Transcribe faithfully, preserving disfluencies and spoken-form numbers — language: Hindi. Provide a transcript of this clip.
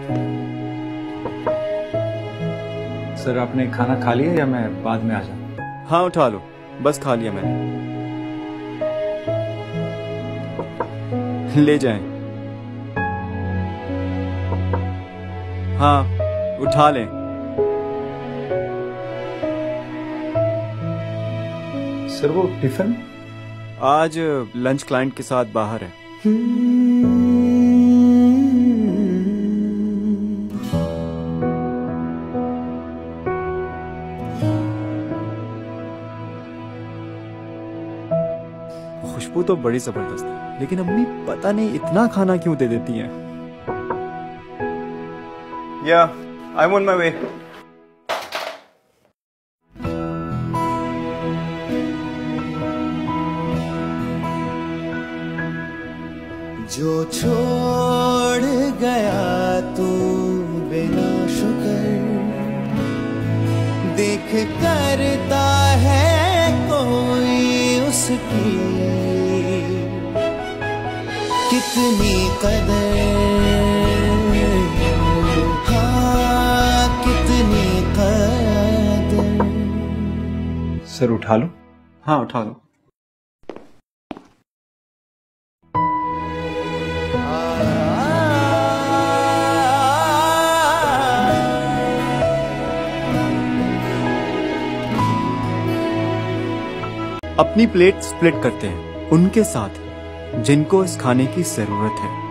सर आपने खाना खा लिया या मैं बाद में आ जाऊं? हाँ उठा लो, बस खा लिया मैंने। ले जाएं। हाँ उठा लें। सर वो टिफिन? आज लंच क्लाइंट के साथ बाहर है। खुशबू तो बड़ी जबरदस्त है, लेकिन अम्मी पता नहीं इतना खाना क्यों दे देती हैं। या I am on my way. जो छोड़ गया तू बिना शुक्र, देख करता है कोई उसकी कितनी कदर, हाँ कितनी कदर। सर उठा लो? हाँ उठा लो। अपनी प्लेट स्प्लिट करते हैं उनके साथ जिनको इस खाने की जरूरत है।